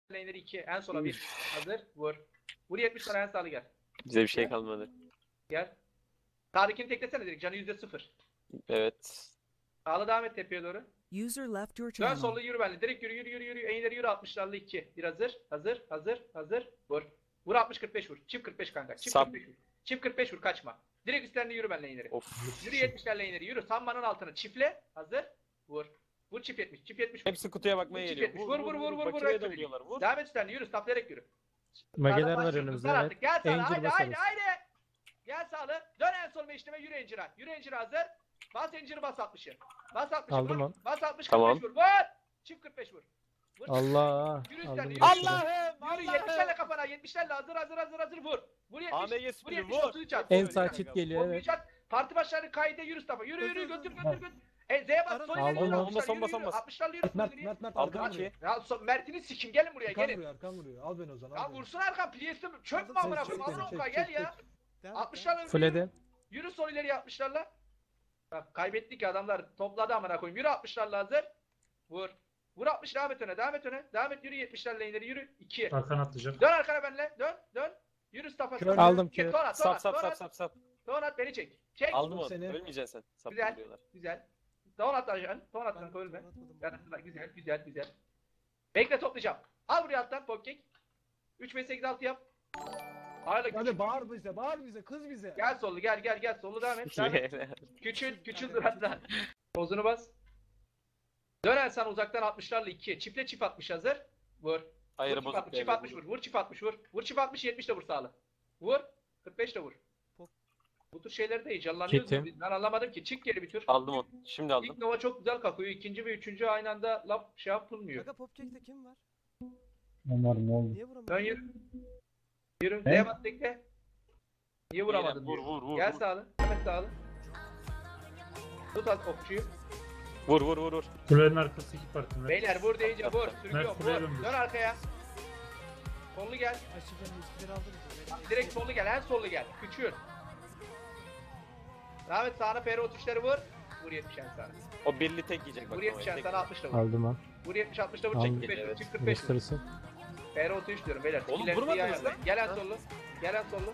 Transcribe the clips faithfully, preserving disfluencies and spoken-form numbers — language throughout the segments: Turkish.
Lane'leri iki. En sola bir. Hazır. Vur. Vur yetmiş tane en sağlı gel. Bize bir şey kalmadı. Gel. Sağdakini teklesene direkt. Canı yüzde sıfır. Evet. Sağlı devam et tepeye doğru. User left your Dön channel. sollu yürü benimle. Direkt yürü yürü yürü yürü. Eğileri yürü altmışlarla iki. Bir hazır. Hazır. Hazır. Hazır. Vur. Vur altmış kırk beş vur. Çift kırk beş kanka. Çift Sap. kırk beş vur. Çift kırk beş vur kaçma. Direkt üstlerine yürü benimle eğileri. Of. Yürü yetmişlerle eğileri. Yürü. Sammanın altına. Çiftle. Hazır. Vur. Vur çift yetmiş. Çift yetmiş. Vur. Hepsi kutuya bakmaya Çift geliyor. yetmiş. Vur vur vur vur vur. Bakire Vur. de vuruyorlar. Vur. Devam et üstlerine. Yürü. Staplayarak yürü. Mageler Sağdan var başlıyoruz. önümüzde, Dur evet. artık. Gel sağla. Angel Haydi basarız. haydi haydi. Gel sağlı. Dön en sol meşleme. Yürü Angel'a. Yürü Angel'a hazır. Bas Angel'ı bas altmışı. Bas altmışı Aldım vur. onu. Bas altmış Tamam. kırk beş vur. Vur. Çift kırk beş vur. Vur. Allah. Yürü Aldım üstlerine. Yürü. başını. Allah'ım! Yürü yetmişlerle kafana. yetmişlerle hazır hazır hazır hazır vur. Vur yetmiş. A M G Vur spiri yetmiş vur. otuz üç at. En Vur. sağ çift geliyor, otuz evet. üç at. Parti başlarını kaydı yürü Mustafa. Yürü yürü götür götür götür. E Z'ye bas. Sol Aldım ileri yürü. onu. altmışlar, Son yürü, bas, son yürü. bas. altmışlarla yürü. Mert, Yürü. Mert, Mert, Aldım Arkan ki. vuruyor. Ya so- Mert'ini sikim gelin buraya Arkan gelin. vuruyor, Arkan vuruyor. Al beni o zaman. Ya al beni. vursun Erkan. Priest'im çöp mü Çek, amına çek koyayım? beni, Al çek, Oka çek, gel çek. ya. altmışlarla yürü. Fulede. Yürü sol ileri altmışlarla. Bak kaybettik ya adamlar topladı amına koyayım. Yürü altmışlarla hazır. Vur. Vur altmış devam et öne. Devam et öne. Devam et yürü yetmişlerle ileri yürü. iki. Arkan atlayacak. Dön arkana benle. Dön. Dön. Yürü Staff'a. Kör. Aldım Çek, kör. Ton at. Ton Sap at. sap Ton sap at. sap sap. Ton at beni çek. Çek. Aldım onu. seni. Ölmeyeceksin sen. Sap Güzel. diyorlar. Güzel. Ton at ajan. Ton at kanka ölme. Yanında güzel güzel güzel. Bekle toplayacağım. Al buraya alttan popkek. üç beş sekiz altı yap. Hala küçül. Hadi bağır bize, bağır bize, kız bize. Gel sollu gel gel gel sollu devam et. Devam et. Küçül, küçül dur hatta. Pozunu bas. Dönen sen uzaktan altmışlarla ikiye. Çiftle çift altmış hazır. Vur. Hayır Vur çift bozuk altmış, değil. çift altmış vur. Vur çift altmış vur. Vur çift altmış yetmiş de vur sağlı. Vur. kırk beş de vur. Bu tür şeyleri de heyecanlanıyoruz. Kitim. biz. Ben anlamadım ki. Çık geri bir tür. Aldım onu. Şimdi aldım. İlk Nova çok güzel kalkıyor. İkinci ve üçüncü aynı anda laf şey yapılmıyor. Kanka Popcake'te kim var? Onlar ne oldu? Niye vuramıyor? Dön yürü. Yürü. He? Neye bas bekle. Niye vuramadın? Vur diyor. vur vur. Gel vur. sağlı. Hemen sağlı. Tut az okçuyu. Vur vur vur vur. Kulenin arkası iki parti. Mert. Beyler vur deyince vur. Sürüyor. Mert buraya Vur. döndür. Dön arkaya. Sollu gel. Aşıkların hiçbiri aldınız mı? Direkt sollu gel. En sollu gel. Küçül. Devam et sağına F R otuz üçleri vur. Vur yetmiş en sağına. O birli tek yiyecek bak. Vur yetmiş en tek sana altmış da vur. Aldım onu. Vur yetmiş altmış da vur. Aldım. Çek kırk beş vur. Evet. Çek kırk beş vur. Restoresi. F R otuz üç diyorum beyler. Oğlum, Skillerinizi vurmadınız iyi ayarlayın. lan. Gel en Ha. sollu. Gel en sollu.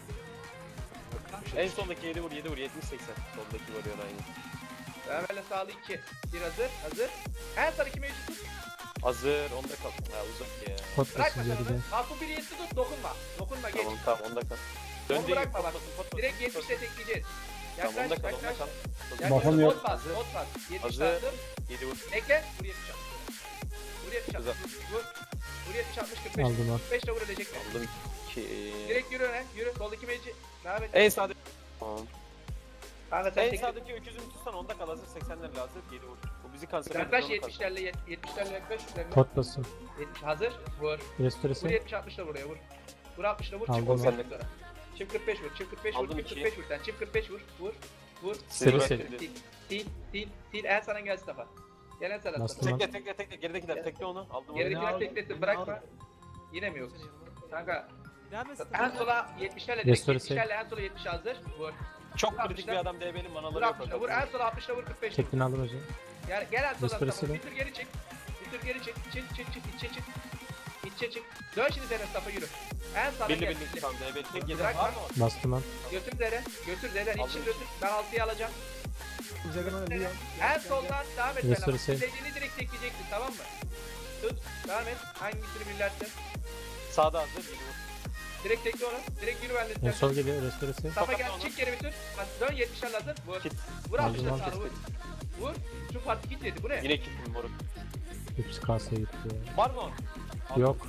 En sondaki yedi vur yedi vur yetmiş seksen. Soldaki vuruyor aynı. Hemen sağlı iki. Bir hazır. Hazır. En sağ iki mevcut tut. Hazır onda kal. Ha uzak ya. Pot Bırakma basın sen geride. onu. Kalkın bir yetsi tut. Dokunma. Dokunma geç. Tamam tamam onda kal. Onu Dön bırakma bak. Pot basın, pot basın, Direkt pot yetmişle basın. tekleyeceğiz. Tamam Yaklaş onda kal onda yaklaş. kal. Yaklaş. Bakım yok. Bot bas. Bot bas. yetmiş Hazır. hazır. yedi vur. Bekle. Vur yetmiş altmış. Vur yetmiş altmış. Vur. Vur yetmiş altmış kırk beş. Aldım onu. kırk beş de vur edecek mi? Aldım ki. Direkt yürü öne. Yürü. Soldaki meci. Devam et. En sağdaki. Tamam. Kanka sen En tek. sağdaki öküzümü tutsan onda kal hazır seksenler lazım yedi vur. Bu bizi kanser ediyor. Yaklaş onu kal. yetmişlerle yet- yetmişlerle yaklaş. üzerine. Pot basın. yetmiş hazır. Vur. Vur Restoresi. yetmiş altmış da buraya vur. Vur altmış da vur. Aldım Çift onu. kırk beş sonra. Çift kırk beş vur. Çift kırk beş vur. Aldım Çift ikiyi. kırk beş vur. Sen çift kırk beş vur. Vur. Vur. Seri Vur. seri. Sil. Sil. Sil. Sil. En sana gel Mustafa. Gel en sana Bastım. Mustafa. Tekle tekle tekle geridekiler tekle onu. Aldım onu. Geridekiler aldım, teklesin. beni Bırakma. aldım. Yine mi yok? Kanka Devam et. en sola yetmişlerle direkt Restore yetmişlerle en sola yetmiş hazır. Vur. Çok kritik bir adam D B'nin Vur manaları yok. altmışla vur. En sola altmışla vur kırk beş vur. Tekini aldım hocam. Gel gel en sola Restore Mustafa. sil. Bir tur geri çık. Bir tur geri çık. Çık çık çık içe çık. İçe çık. Dön şimdi Zeren Mustafa yürü. En sağa Birli gel. birli tamam D B'li tek yedi Bırakma. var mı? Bastım onu. Götür Zeren. Götür Zeren. Aldım. İçin götür. Ben altıyı alacağım. Bize kadar biliyor. En soldan devam et. Restore Zeren. sil. Dediğini direkt tekleyeceksin tamam mı? Tut. Devam et. Hangisini bilirlerse. Sağda hazır yedi vur. Direkt tekle onu. Direkt yürü En benle. sol geliyor. Restoresi. Mustafa gel Kapat çık geri bir tur. Bak dön yetmişler hazır. Vur. Kit. Vur altmışla Aldım, sağlı vur. Vur. Şu parti git dedi. Bu ne? Yine kitim moruk. Hepsi kasaya gitti ya. Var mı o? Aldım. Yok.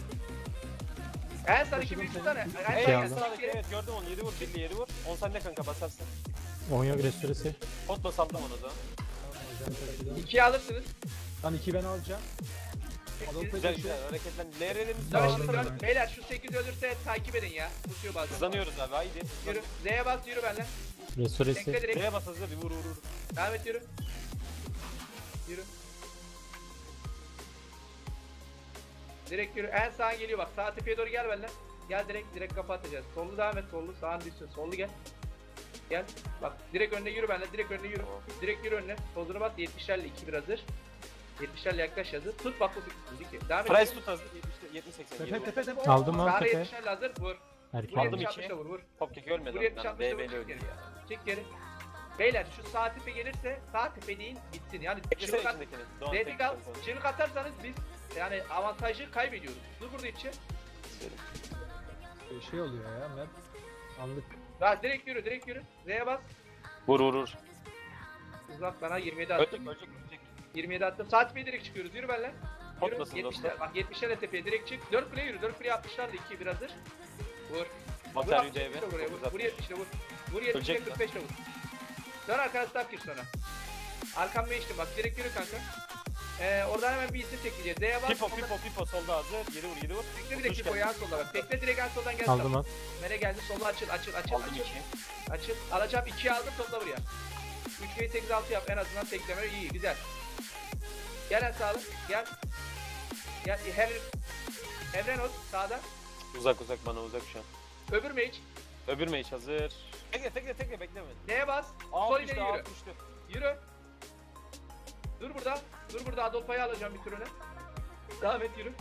En sağ iki bir tutsana. En En sağ Şey gel. aldım. Çık sağdaki geri. evet gördüm onu yedi vur birli yedi vur. on saniye kanka basarsın. on yok restoresi. Potla saldım onu da. İkiye alırsınız. Lan iki ben alacağım. Adolfo Güzel taşı. güzel hareketlen. Nerenin Dön Aldım şimdi ben. dön. Beyler şu sekiz ölürse takip edin ya. Tutuyor bazen. hızlanıyoruz abi haydi. Yürü. Z'ye bas yürü benle. Restoresi. Tekle direkt. D'ye bas hazır bir vur vur vur. Devam et yürü. Yürü. Direkt yürü. En sağa geliyor bak. Sağ tepeye doğru gel benimle. Gel direkt direkt kafa atacağız. Sollu devam et sollu. Sağın düşsün. Sollu gel. Gel. Bak direkt önüne yürü benimle. Direkt önüne yürü. Direkt yürü önüne. Solunu bas. yetmişlerle iki bir hazır. yetmişlerle yaklaş hazır. Tut bak bu iki. Devam et. Price tut hazır. yetmiş seksen Tepe geri vur. tepe tepe. Aldım lan Sağda tepe. yetmişler hazır. Vur. Erken Vur Aldım aldım. yetmiş iki. altmışla vur vur. Top kek ölmedi Vur yetmiş lan. altmışla vur. B B'li Çık öldü geri. ya. Çık geri. Beyler şu sağ tepe gelirse sağ tepe deyin bitsin. Yani Beklesene çığlık at. içindekini. Doğan Zeytin tek al. çıkarsa. Çığlık atarsanız biz yani avantajı kaybediyoruz. Dur burada içi. Ee, Şey oluyor ya Mert. Anlık. Daha direkt yürü direkt yürü. Z'ye bas. Vur vur vur. Uzak bana yirmi yedi attım. Ölecek ölecek ölecek. yirmi yedi attım. Sağ tepeye direkt çıkıyoruz. Yürü benimle. Yürü. Hoplasın yetmişler. dostlar. Bak yetmişler de tepeye direkt çık. dört kule yürü. dört kule altmışlar da iki bir hazır. Vur. Vur Materyal altmışla D B. vur. Vur, vur yetmişle vur. Vur yetmişle Ölecek mi? kırk beşle vur. Dön arkana staff gir sonra. Arkamda içtim bak direkt yürü kanka. Ee, oradan hemen bir isim tekleyeceğiz. D'ye bas. Pipo ondan- pipo pipo solda hazır. Yedi vur yedi vur. Tekle direkt Pipo'yu en solda bak. Tekle direkt en soldan gel. Aldım at. Mele geldi sola açıl açıl açıl Aldım açıl. iki. Açıl. Alacağım ikiye aldım topla buraya. üç G'yi sekiz altı yap en azından tekleme iyi güzel. Gel en sağlı gel. Gel her Evren ol sağda. Uzak uzak bana uzak şu an. Öbür mage. Öbür mage hazır. Tekle tekle tekle bekleme. Neye bas? Sol Altmıştı ileri yürü. altmıştı. Yürü. Dur burada. Dur burada Adolfa'yı alacağım bir turunu. Devam et yürü.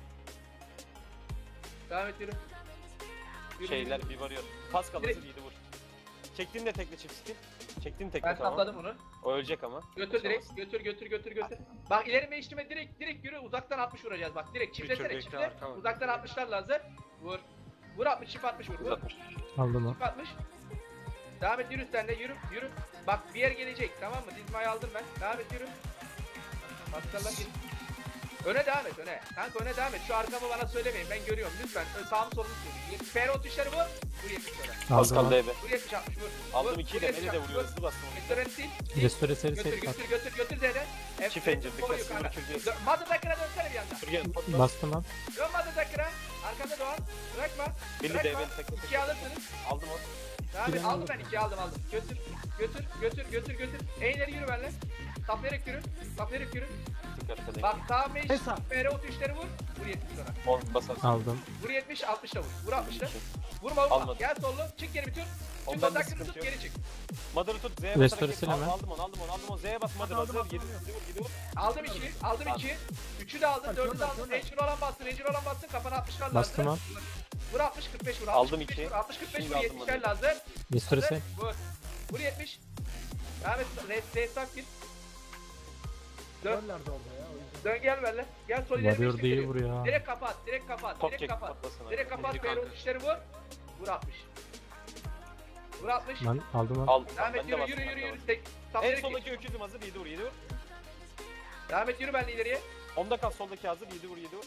Devam et yürü. Yürü, Şeyler yürü. bir varıyor. Pas kalası Direkt. yedi vur. Çektin de tekle çift skill. Çektin tekle Ben tamam. sapladım onu. O ölecek ama. Götür direkt. Götür götür götür götür. Bak ileri meşlime direkt direkt yürü. Uzaktan altmış vuracağız bak. Direkt çiftlesene bekle, çiftle. arka var. Uzaktan altmışlarla hazır. Vur. Vur altmış çift altmış vur. Vur. Uzatmış. Aldım at. Çift altmış. Devam et yürü sen de yürü yürü. Bak bir yer gelecek tamam mı? Dizmayı aldım ben. Devam et yürü. Paskallar git. Öne devam et öne. Kanka öne devam et. Şu arkamı bana söylemeyin. Ben görüyorum lütfen. Ö- Sağımı solumu söyleyin. F R tuşları vur. Vur yetmiş sonra. Pas Aldım kaldı at. D B. Vur yetmiş altmış vur. Aldım Vur, ikiyi vur de beni yetmiş de altmış, vuruyor. vur. Hızlı bastım. Restore sil. sil. Restore seri Götür seri götür at. götür götür Z'de. Çift encir dikkat sıfır kürgüye. Mother Ducker'a dönsene bir anda. Kürgüye. Bastım lan. Dön Mother Ducker'a. Arkanda Doğan. Bırakma. Belli Bırakma. D B'li tekle İkiye tekle. alırsınız. Aldım o. Devam et. İkiye Aldım aldım. ben ikiye aldım aldım. Götür. Götür götür götür götür. Eğleri yürü benimle. Saplayarak yürü. Saplayarak yürü. Dikkat kadın. Bak sağ meş. Hesap. F R otuz üçleri vur. Vur yetmiş sonra. On basarsın. Aldım. Vur yetmiş altmışla vur. Vur altmışla. Vurma vurma. Almadım. Gel sollu. Çık geri bir tur. Çık Ondan o da dakikını sıkıntı tut yok. geri çık. Mother'ı tut Z'ye Restore basarak sil hemen. aldım onu aldım onu aldım onu Z'ye bas Mother hazır. Yedi vur yedi vur yedi vur. Aldım iki. Aldım iki. Üçü de aldım. Bak, Dördü de gönder, aldım. gönder. Ranger olan bastın. Ranger olan bastın. Kafana altmışlar lazım. Bastım al. Vur. Vur altmış kırk beş vur. Aldım altmış, kırk beş iki. Vur. altmış kırk beş Şimdi vur. aldım yetmişler onu. lazım. Restore Hazır. seri. Vur. Vur yetmiş. Devam et. Restart gir. Dön. Dönlerdi orada ya. o yüzden. Dön gel benimle. Gel sol ileri Varıyor beşlik diye geliyor. vuruyor. Direkt kapat. Direkt kapat. Top Direkt çek kapat. patlasın. Direkt kapat. Yedi F R kanka. otuz üçleri vur. Vur altmış. Vur altmış. Ben aldım at. Al. Devam et Ben de yürü bastım, yürü ben de yürü yürü. bastım. Tek. En Saplayarak soldaki geç. öküzüm hazır yedi vur yedi vur. Devam et yürü benimle ileriye. Onda kal soldaki hazır yedi vur yedi vur.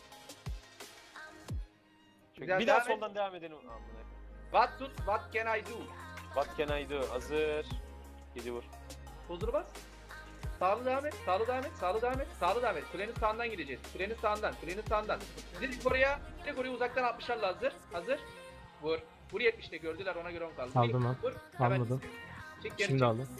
Güzel, Bir daha devam et. soldan devam edelim. Amına. What do, what can I do? What can I do? Hazır. yedi vur. Huzuru bas. Sağlı devam et, sağlı devam et, sağlı devam et, sağlı devam et. Kulenin sağından gideceğiz. Kulenin sağından, kulenin sağından. Direkt oraya, direkt oraya uzaktan altmışlarla hazır. Hazır. Vur. Vur yetmişte gördüler ona göre on kaldı. Aldım lan. Vur. Hemen. Almadım. Çık geri Şimdi çık. aldım.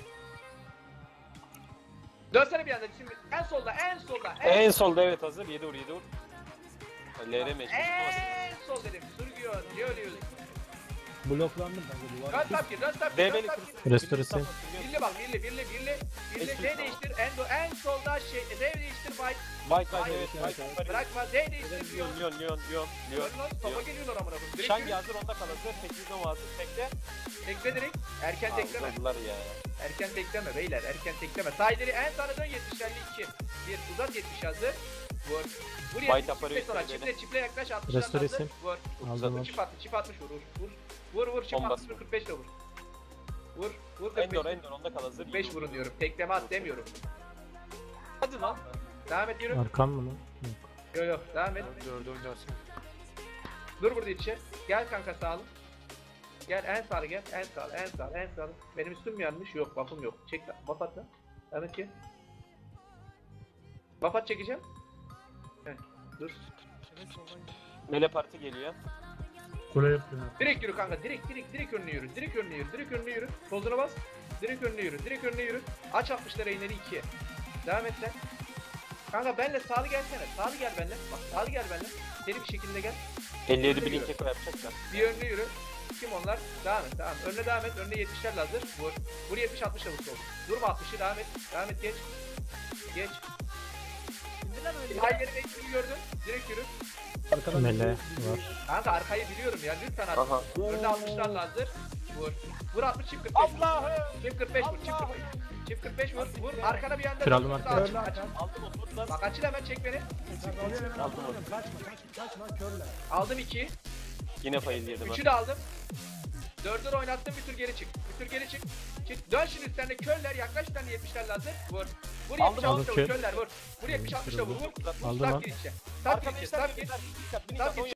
Dönsene bir anda. Şimdi en solda, en solda, en, En solda evet hazır yedi vur yedi vur. L R mecbur. en sol dedim. Sürgüyor. Ne ölüyorsun? Bloklandım ben de duvar. Dön tap gir, dön tap gir, D dön B'li tap gir. kırsın. Restore sil. Birli bak, birli, birli, birli. Birli, Eski Z tamam. değiştir, en, do- en solda şey, Z değiştir, white. White white White, evet evet, white. evet. white. Bırakma, Z değiştir, diyor. Lyon Lyon Lyon Lyon Lyon. Dön lan, topa geliyorlar amına koyayım. Direkt Şangi yürü. hazır onda kal hazır. Tekli hazır. Tekle. Tekle direkt. Erken tekleme. Aldılar ya. Erken tekleme beyler. Erken tekleme. Sağ ileri en sana dön yetmişlerli iki. Bir uzat yetmiş hazır. Vur. Vur White yetmiş. aparı Çiftle sonra. yukarı Çiftle çiftle yaklaş altmışlar Restore hazır. sil. Vur. Aldım at. Çift attı. Çift atmış vur. Vur. Vur. Vur vur. Çift On atmış basma. kırk beş ile vur. Vur. Vur kırk Endor beş. Endor onda kal hazır. kırk beş vurun diyorum. Tekleme at demiyorum. Hadi lan. Devam et yürü. Arkam mı lan? Yok. Yok yok. Devam et. Dördü oynarsın. Dur burada içe. Gel kanka sağlı. Gel en sağlı gel. En sağlı. En sağlı. En sağlı. Benim üstüm mü yanmış? Yok. Buff'ım yok. Çek lan. Buff at lan. Evet ki. Buff at çekeceğim. Heh. Dur. Evet soldan gel. Mele parti geliyor. Kule yapıyorum. Direkt yürü kanka. Direkt direkt direkt önüne yürü. Direkt önüne yürü. Direkt önüne yürü. Tozuna bas. Direkt önüne yürü. Direkt önüne yürü. Aç altmışlara ineri ikiye. Devam et sen. Kanka benle sağlı gelsene. Sağlı gel benle. Bak sağlı gel benle. Seri bir şekilde gel. elli yedi blink eko yapacaklar. Bir önüne yürü. Kim onlar? Devam et. Devam. Önüne devam et. Önüne yetmişlerle hazır. Vur. Vur yetmiş altmış alıp sol. Durma altmışı. Devam et. Devam et geç. Geç. Başlama öyle. Hayır ekmeği gördün. Direkt yürü. Arkadan Mele bir- var. Kanka arkayı biliyorum ya lütfen at. Aha. Önde altmışlarla hazır. Vur. Vur altmış çift kırk beş. Allah'ım. Çift kırk beş vur. Çift kırk beş. Çift kırk beş vur. Vur. Arkana bir anda. Kralım Sağ arkaya. açıl, açıl. Aldım o tutlar. Bak açıl hemen çek beni. Alıyorum, hemen alıyorum. Kaçma kaçma kaçma körle. Aldım iki. Yine faiz yedim Üçü ha. de aldım. Dördünü oynattım bir tur geri çık. Bir tur geri çık. Çık. Dön şimdi üstlerine köller yaklaş üstlerine yetmişlerle hazır. Vur. Vur yetmiş Aldım, altmışla aldım vur kör. köller vur. Vur yetmiş altmışla vur. Vur. Aldım Sap lan. gir içe. Sap gir Arkada içe. işler Sap gir. bir dikkat. Sap gir.